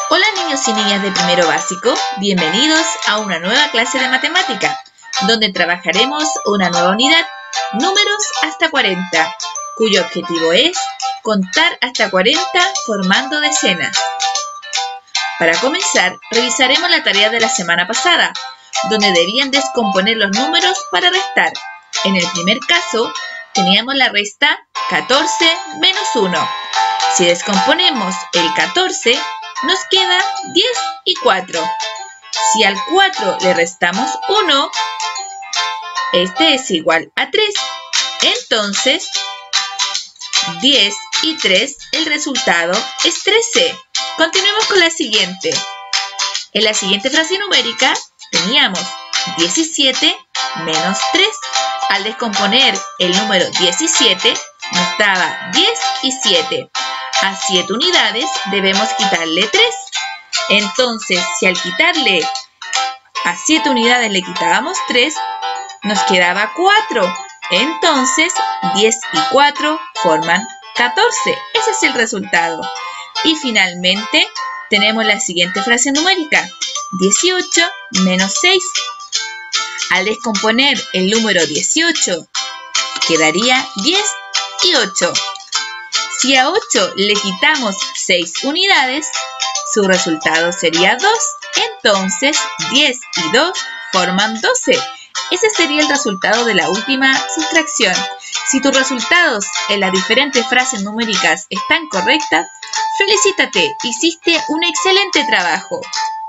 Hola niños y niñas de primero básico, bienvenidos a una nueva clase de matemática, donde trabajaremos una nueva unidad, números hasta 40, cuyo objetivo es contar hasta 40 formando decenas. Para comenzar, revisaremos la tarea de la semana pasada, donde debían descomponer los números para restar. En el primer caso, teníamos la resta 14 menos 1. Si descomponemos el 14, nos queda 10 y 4. Si al 4 le restamos 1, este es igual a 3. Entonces, 10 y 3, el resultado es 13. Continuemos con la siguiente. En la siguiente frase numérica teníamos 17 menos 3. Al descomponer el número 17, nos daba 10 y 7. A 7 unidades debemos quitarle 3. Entonces, si al quitarle a 7 unidades le quitábamos 3, nos quedaba 4. Entonces, 10 y 4 forman 14. Ese es el resultado. Y finalmente, tenemos la siguiente frase numérica. 18 menos 6. Al descomponer el número 18, quedaría 10 y 8. Si a 8 le quitamos 6 unidades, su resultado sería 2. Entonces, 10 y 2 forman 12. Ese sería el resultado de la última sustracción. Si tus resultados en las diferentes frases numéricas están correctas, felicítate, hiciste un excelente trabajo.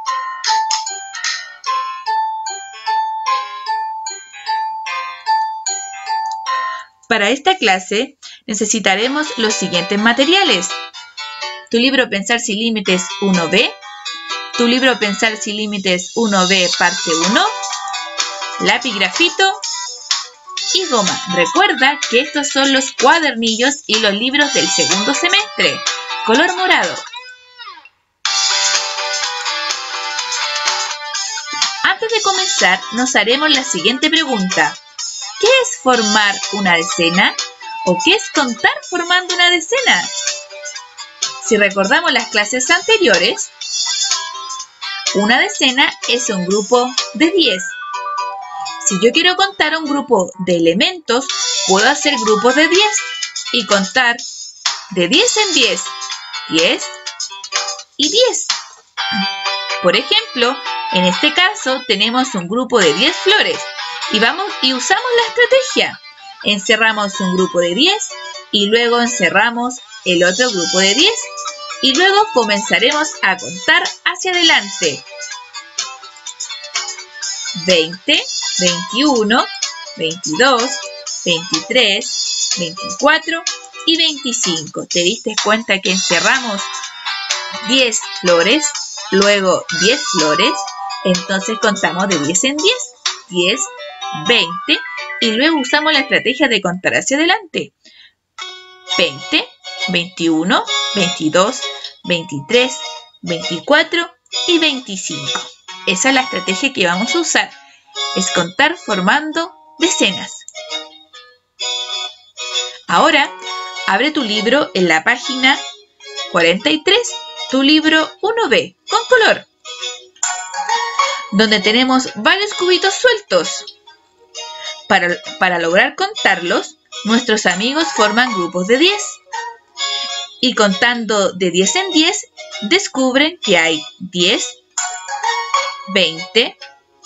Para esta clase necesitaremos los siguientes materiales: tu libro Pensar sin Límites 1B, tu libro Pensar sin Límites 1B parte 1, lápiz grafito y goma. Recuerda que estos son los cuadernillos y los libros del segundo semestre, color morado. Antes de comenzar, nos haremos la siguiente pregunta. ¿Qué es formar una decena? ¿O qué es contar formando una decena? Si recordamos las clases anteriores, una decena es un grupo de 10. Si yo quiero contar un grupo de elementos, puedo hacer grupos de 10 y contar de 10 en 10, 10 y 10. Por ejemplo, en este caso tenemos un grupo de 10 flores y usamos la estrategia. Encerramos un grupo de 10 y luego encerramos el otro grupo de 10 y luego comenzaremos a contar hacia adelante. 20, 21, 22, 23, 24 y 25. ¿Te diste cuenta que encerramos 10 flores, luego 10 flores? Entonces contamos de 10 en 10, 10, 20 y luego usamos la estrategia de contar hacia adelante. 20, 21, 22, 23, 24 y 25. Esa es la estrategia que vamos a usar. Es contar formando decenas. Ahora, abre tu libro en la página 43, tu libro 1B, con color, donde tenemos varios cubitos sueltos. Para lograr contarlos, nuestros amigos forman grupos de 10. Y contando de 10 en 10, descubren que hay 10, 20,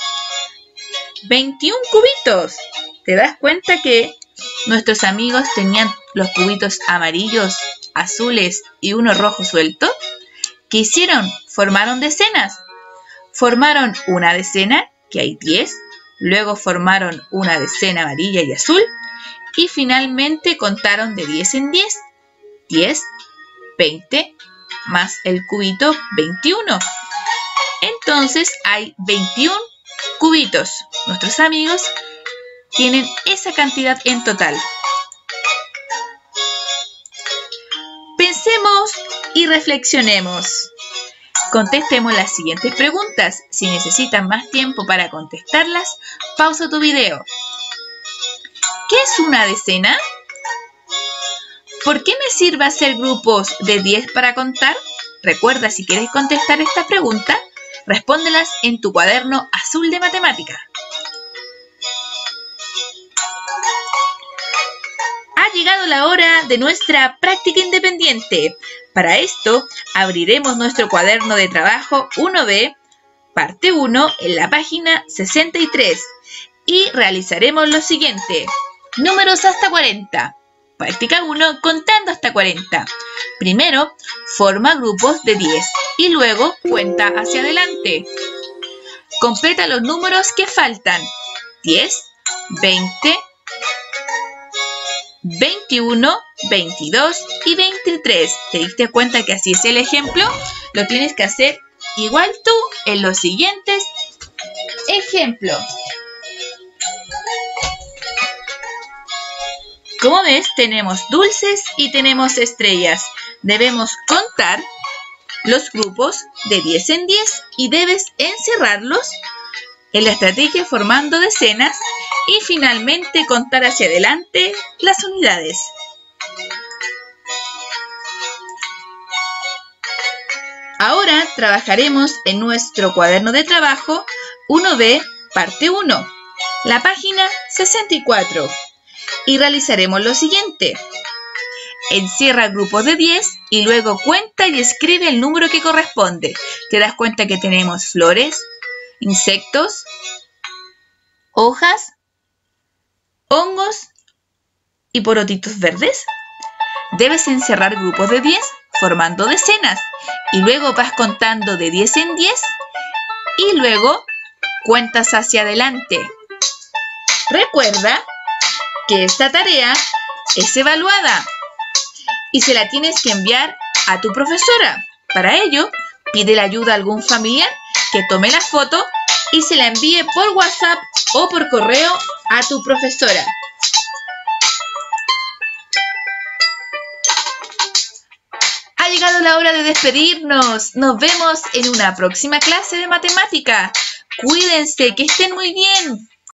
21 cubitos. ¿Te das cuenta que nuestros amigos tenían los cubitos amarillos, azules y uno rojo suelto? ¿Qué hicieron? Formaron decenas. Formaron una decena, que hay 10. Luego formaron una decena amarilla y azul. Y finalmente contaron de 10 en 10. 10, 20, más el cubito 21. Entonces hay 21 cubitos. Nuestros amigos tienen esa cantidad en total. Pensemos y reflexionemos. Contestemos las siguientes preguntas. Si necesitan más tiempo para contestarlas, pausa tu video. ¿Qué es una decena? ¿Por qué me sirve hacer grupos de 10 para contar? Recuerda, si quieres contestar estas preguntas, respóndelas en tu cuaderno azul de matemática. Ha llegado la hora de nuestra práctica independiente. Para esto, abriremos nuestro cuaderno de trabajo 1B, parte 1, en la página 63 y realizaremos lo siguiente. Números hasta 40. Práctica 1, contando hasta 40. Primero, forma grupos de 10 y luego cuenta hacia adelante. Completa los números que faltan. 10, 20, 21, 22 y 23. ¿Te diste cuenta que así es el ejemplo? Lo tienes que hacer igual tú en los siguientes ejemplos. Como ves, tenemos dulces y tenemos estrellas. Debemos contar los grupos de 10 en 10 y debes encerrarlos en la estrategia formando decenas y finalmente contar hacia adelante las unidades. Ahora trabajaremos en nuestro cuaderno de trabajo 1B, parte 1, la página 64, y realizaremos lo siguiente. Encierra grupos de 10 y luego cuenta y escribe el número que corresponde. ¿Te das cuenta que tenemos flores, insectos, hojas, hongos y porotitos verdes? Debes encerrar grupos de 10 formando decenas y luego vas contando de 10 en 10 y luego cuentas hacia adelante. Recuerda que esta tarea es evaluada y se la tienes que enviar a tu profesora. Para ello, pide la ayuda a algún familiar que tome la foto y se la envíe por WhatsApp o por correo a tu profesora. Ha llegado la hora de despedirnos. Nos vemos en una próxima clase de matemática. Cuídense, que estén muy bien.